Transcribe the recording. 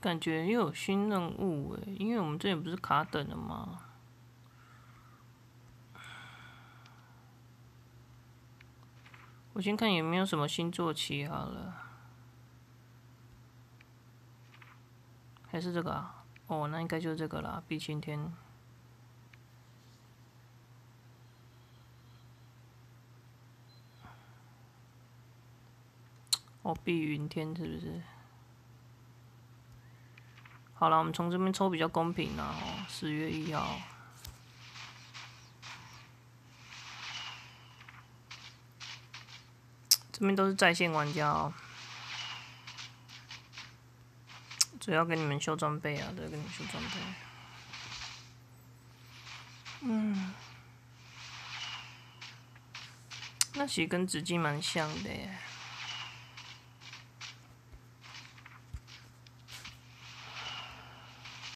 感觉又有新任务诶，因为我们这里不是卡等了吗？我先看有没有什么新坐骑好了，还是这个啊？哦，那应该就是这个啦，碧青天。哦，碧云天是不是？好了，我们从这边抽比较公平啦。哦，10月1号，这边都是在线玩家哦。主要给你们修装备啊，对，给你们修装备。那其实跟纸巾蛮像的耶。